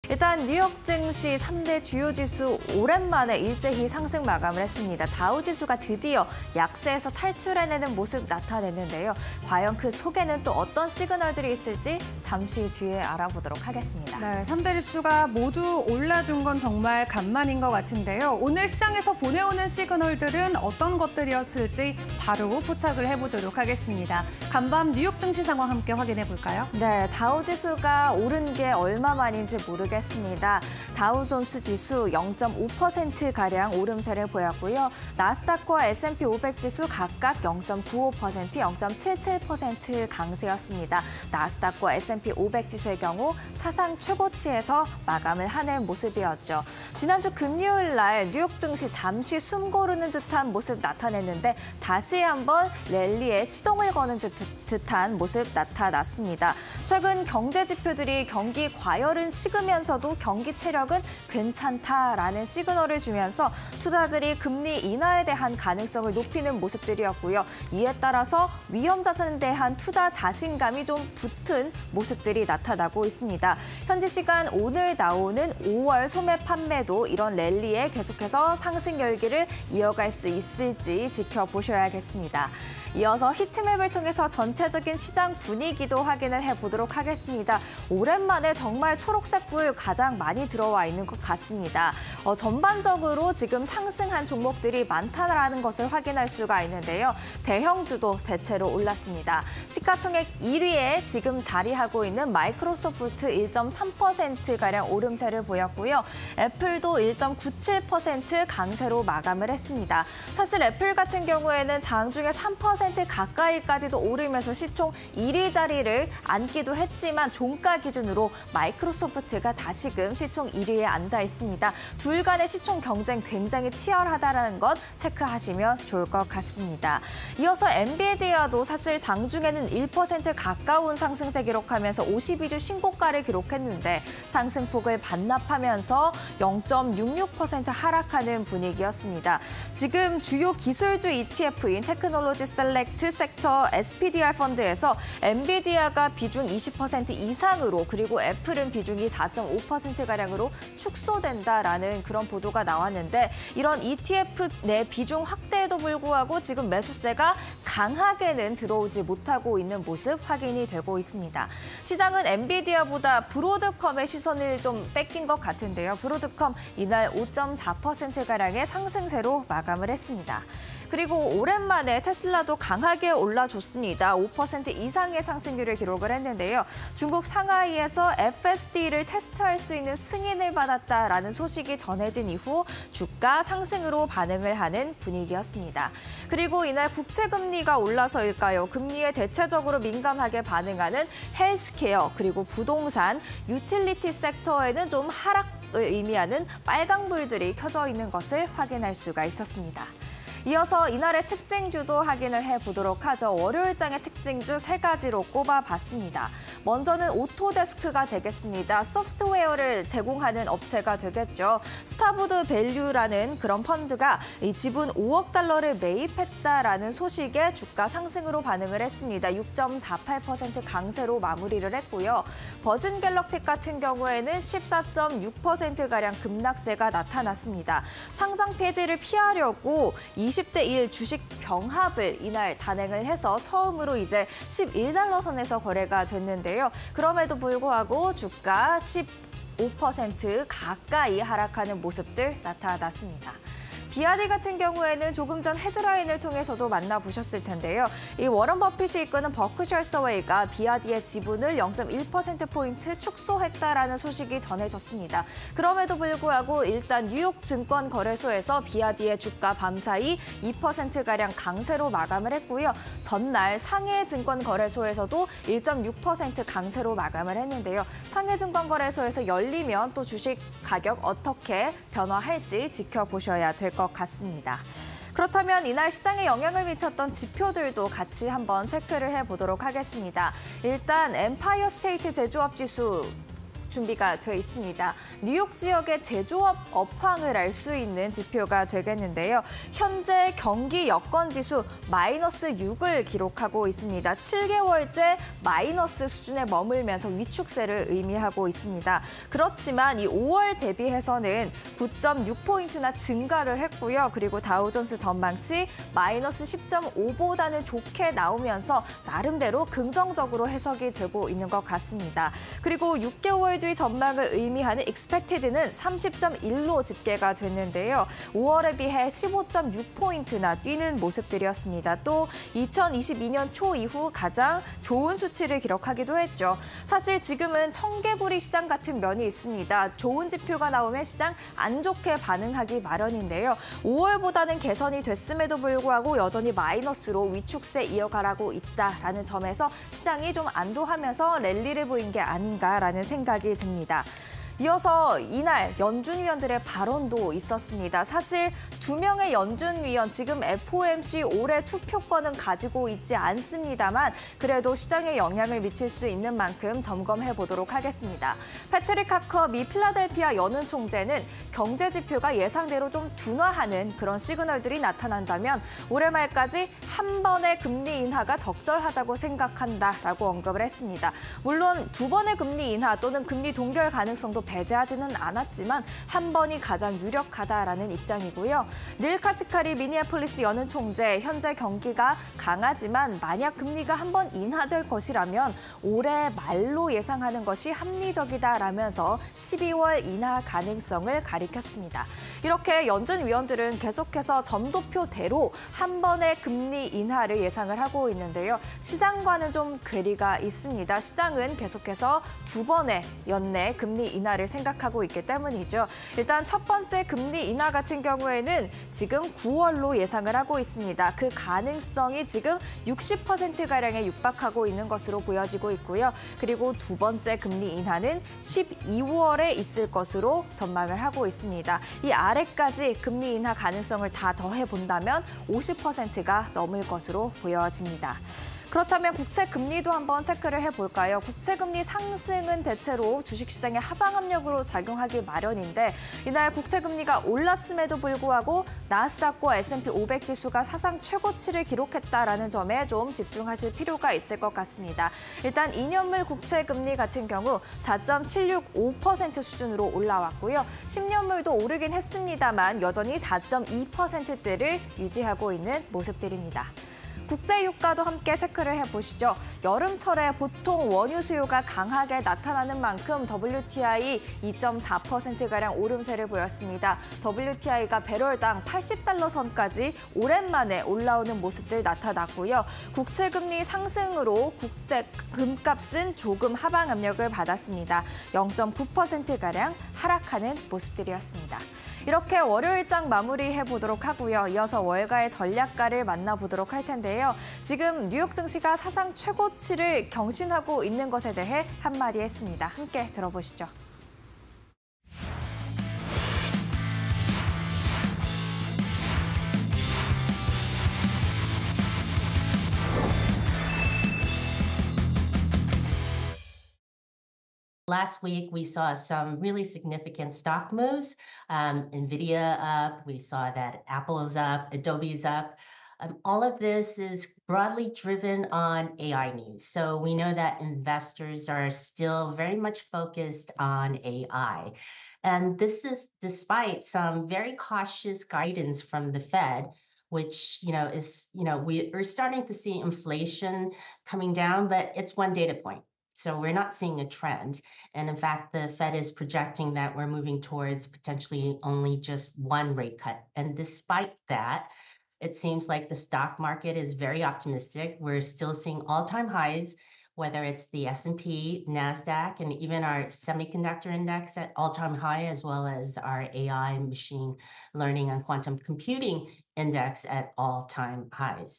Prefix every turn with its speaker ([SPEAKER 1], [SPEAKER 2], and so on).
[SPEAKER 1] 일단 뉴욕 증시 3대 주요 지수 오랜만에 일제히 상승 마감을 했습니다. 다우 지수가 드디어 약세에서 탈출해내는 모습 나타냈는데요. 과연 그 속에는 또 어떤 시그널들이 있을지 잠시 뒤에 알아보도록 하겠습니다.
[SPEAKER 2] 네, 3대 지수가 모두 올라준 건 정말 간만인 것 같은데요. 오늘 시장에서 보내오는 시그널들은 어떤 것들이었을지 바로 포착을 해보도록 하겠습니다. 간밤 뉴욕 증시 상황 함께 확인해 볼까요?
[SPEAKER 1] 네, 다우 지수가 오른 게 얼마만인지 모르겠습니다. 다우존스 지수 0.5%가량 오름세를 보였고요. 나스닥과 S&P 500 지수 각각 0.95%, 0.77% 강세였습니다. 나스닥과 S&P 500 지수의 경우 사상 최고치에서 마감을 하는 모습이었죠. 지난주 금요일 날 뉴욕 증시 잠시 숨 고르는 듯한 모습 나타냈는데 다시 한번 랠리에 시동을 거는 듯한 모습 나타났습니다. 최근 경제 지표들이 경기 과열은 식으면서도 경기 체력은 괜찮다라는 시그널을 주면서 투자들이 금리 인하에 대한 가능성을 높이는 모습들이었고요. 이에 따라서 위험 자산에 대한 투자 자신감이 좀 붙은 모습들이 나타나고 있습니다. 현지 시간 오늘 나오는 5월 소매 판매도 이런 랠리에 계속해서 상승 열기를 이어갈 수 있을지 지켜보셔야겠습니다. 이어서 히트맵을 통해서 전체적인 시장 분위기도 확인을 해보도록 하겠습니다. 오랜만에 정말 초록색 불 가장 많이 들어와 있는 것 같습니다. 전반적으로 지금 상승한 종목들이 많다는 것을 확인할 수가 있는데요. 대형주도 대체로 올랐습니다. 시가총액 1위에 지금 자리하고 있는 마이크로소프트 1.3%가량 오름세를 보였고요. 애플도 1.97% 강세로 마감을 했습니다. 사실 애플 같은 경우에는 장중에 3% 가까이까지도 오르면서 시총 1위 자리를 앉기도 했지만 종가 기준으로 마이크로소프트가 다시금 시총 1위에 앉아 있습니다. 둘 간의 시총 경쟁 굉장히 치열하다는 것 체크하시면 좋을 것 같습니다. 이어서 엔비디아도 사실 장중에는 1% 가까운 상승세 기록하면서 52주 신고가를 기록했는데 상승폭을 반납하면서 0.66% 하락하는 분위기였습니다. 지금 주요 기술주 ETF인 테크놀로지 셀렉트 섹터 SPDR 펀드에서 엔비디아가 비중 20% 이상으로 그리고 애플은 비중이 4.5%가량으로 축소된다라는 그런 보도가 나왔는데 이런 ETF 내 비중 확대에도 불구하고 지금 매수세가 강하게는 들어오지 못하고 있는 모습 확인이 되고 있습니다. 시장은 엔비디아보다 브로드컴의 시선을 좀 뺏긴 것 같은데요. 브로드컴 이날 5.4%가량의 상승세로 마감을 했습니다. 그리고 오랜만에 테슬라도 강하게 올라줬습니다. 5% 이상의 상승률을 기록을 했는데요. 중국 상하이에서 FSD를 테스트할 수 있는 승인을 받았다라는 소식이 전해진 이후 주가 상승으로 반응을 하는 분위기였습니다. 그리고 이날 국채금리가 올라서일까요? 금리에 대체적으로 민감하게 반응하는 헬스케어 그리고 부동산, 유틸리티 섹터에는 좀 하락을 의미하는 빨강불들이 켜져 있는 것을 확인할 수가 있었습니다. 이어서 이날의 특징주도 확인을 해보도록 하죠. 월요일장의 특징주 3가지로 꼽아봤습니다. 먼저는 오토데스크가 되겠습니다. 소프트웨어를 제공하는 업체가 되겠죠. 스타보드 밸류라는 그런 펀드가 이 지분 5억 달러를 매입했다라는 소식에 주가 상승으로 반응을 했습니다. 6.48% 강세로 마무리를 했고요. 버진 갤럭틱 같은 경우에는 14.6%가량 급락세가 나타났습니다. 상장 폐지를 피하려고 20대 1 주식 병합을 이날 단행을 해서 처음으로 이제 11달러 선에서 거래가 됐는데요. 그럼에도 불구하고 주가 15% 가까이 하락하는 모습들 나타났습니다. 비아디 같은 경우에는 조금 전 헤드라인을 통해서도 만나보셨을 텐데요. 이 워런 버핏이 이끄는 버크셔 서웨이가 비아디의 지분을 0.1%포인트 축소했다라는 소식이 전해졌습니다. 그럼에도 불구하고 일단 뉴욕 증권거래소에서 비아디의 주가 밤사이 2%가량 강세로 마감을 했고요. 전날 상해증권거래소에서도 1.6% 강세로 마감을 했는데요. 상해증권거래소에서 열리면 또 주식 가격 어떻게 변화할지 지켜보셔야 될 것 같습니다. 그렇다면 이날 시장에 영향을 미쳤던 지표들도 같이 한번 체크를 해보도록 하겠습니다. 일단 엠파이어 스테이트 제조업 지수 준비가 돼 있습니다. 뉴욕 지역의 제조업 업황을 알 수 있는 지표가 되겠는데요. 현재 경기 여건 지수 마이너스 6을 기록하고 있습니다. 7개월째 마이너스 수준에 머물면서 위축세를 의미하고 있습니다. 그렇지만 이 5월 대비해서는 9.6포인트나 증가를 했고요. 그리고 다우존스 전망치 마이너스 10.5보다는 좋게 나오면서 나름대로 긍정적으로 해석이 되고 있는 것 같습니다. 그리고 6개월 뒤 전망을 의미하는 expected는 30.1로 집계가 됐는데요. 5월에 비해 15.6포인트나 뛰는 모습들이었습니다. 또 2022년 초 이후 가장 좋은 수치를 기록하기도 했죠. 사실 지금은 청개구리 시장 같은 면이 있습니다. 좋은 지표가 나오면 시장 안 좋게 반응하기 마련인데요. 5월보다는 개선이 됐음에도 불구하고 여전히 마이너스로 위축세 이어가라고 있다라는 점에서 시장이 좀 안도하면서 랠리를 보인 게 아닌가라는 생각이 듭니다. 이어서 이날 연준 위원들의 발언도 있었습니다. 사실 2명의 연준 위원, 지금 FOMC 올해 투표권은 가지고 있지 않습니다만 그래도 시장에 영향을 미칠 수 있는 만큼 점검해 보도록 하겠습니다. 패트릭 하커 미 필라델피아 연은 총재는 경제 지표가 예상대로 좀 둔화하는 그런 시그널들이 나타난다면 올해 말까지 한 번의 금리 인하가 적절하다고 생각한다라고 언급을 했습니다. 물론 2번의 금리 인하 또는 금리 동결 가능성도 배제하지는 않았지만 한 번이 가장 유력하다라는 입장이고요. 닐 카시카리 미니애폴리스 연은 총재, 현재 경기가 강하지만 만약 금리가 한 번 인하될 것이라면 올해 말로 예상하는 것이 합리적이다라면서 12월 인하 가능성을 가리켰습니다. 이렇게 연준 위원들은 계속해서 점도표대로 한 번의 금리 인하를 예상을 하고 있는데요. 시장과는 좀 괴리가 있습니다. 시장은 계속해서 2번의 연내 금리 인하를 생각하고 있기 때문이죠. 일단 첫 번째 금리 인하 같은 경우에는 지금 9월로 예상을 하고 있습니다. 그 가능성이 지금 60%가량에 육박하고 있는 것으로 보여지고 있고요. 그리고 두 번째 금리 인하는 12월에 있을 것으로 전망을 하고 있습니다. 이 아래까지 금리 인하 가능성을 다 더해본다면 50%가 넘을 것으로 보여집니다. 그렇다면 국채 금리도 한번 체크를 해볼까요? 국채 금리 상승은 대체로 주식시장의 하방 압력으로 작용하기 마련인데 이날 국채 금리가 올랐음에도 불구하고 나스닥과 S&P 500 지수가 사상 최고치를 기록했다라는 점에 좀 집중하실 필요가 있을 것 같습니다. 일단 2년물 국채 금리 같은 경우 4.765% 수준으로 올라왔고요. 10년물도 오르긴 했습니다만 여전히 4.2%대를 유지하고 있는 모습들입니다. 국제 유가도 함께 체크를 해보시죠. 여름철에 보통 원유 수요가 강하게 나타나는 만큼 WTI 2.4%가량 오름세를 보였습니다. WTI가 배럴당 80달러 선까지 오랜만에 올라오는 모습들 나타났고요. 국채 금리 상승으로 국제 금값은 조금 하방 압력을 받았습니다. 0.9%가량 하락하는 모습들이었습니다. 이렇게 월요일장 마무리해보도록 하고요. 이어서 월가의 전략가를 만나보도록 할 텐데요. 지금 뉴욕 증시가 사상 최고치를 경신하고 있는 것에 대해 한마디 했습니다. 함께 들어보시죠.
[SPEAKER 3] Last week, we saw some really significant stock moves. NVIDIA up, we saw that Apple is up, Adobe is up. All of this is broadly driven on AI news. So we know that investors are still very much focused on AI. And this is despite some very cautious guidance from the Fed, which, we're starting to see inflation coming down, but it's one data point. So we're not seeing a trend. And in fact, the Fed is projecting that we're moving towards potentially only just one rate cut. And despite that, it seems like the stock market is very optimistic. We're still seeing all-time highs, whether it's the S&P, NASDAQ, and even our semiconductor index at all-time high, as well as our AI, machine learning, and quantum computing index at all-time highs.